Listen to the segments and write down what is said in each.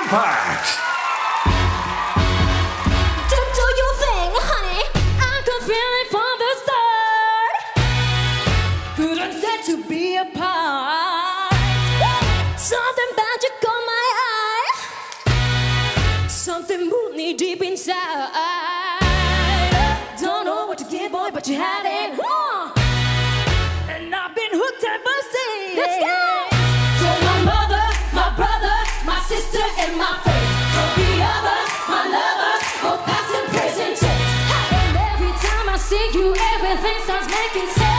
Impact! Do your thing, honey. I could feel it from the start. Couldn't stand to be apart. Something about you caught my eye. Something moved me deep inside. Don't know what you did, boy, but you had it. And I've been hooked ever since. Let's go. So my mother, my brother, my sister, and my friends. So the others, my lovers, both past and present tense. And every time I see you, everything starts making sense.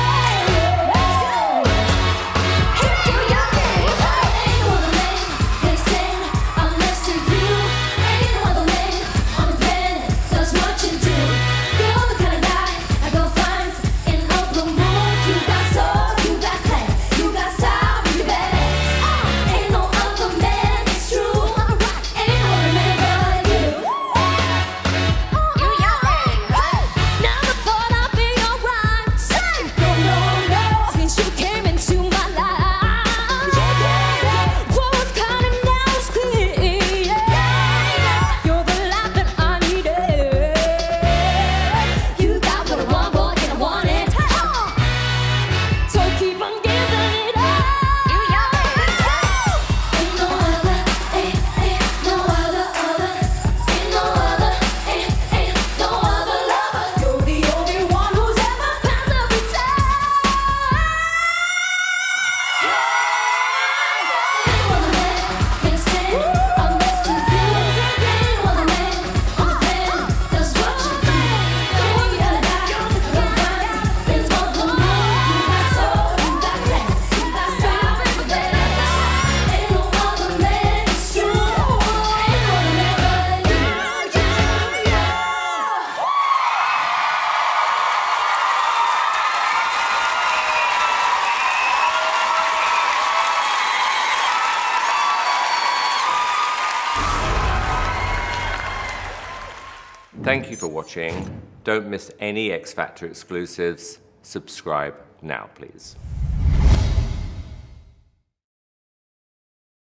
Thank you for watching. Don't miss any X Factor exclusives. Subscribe now, please.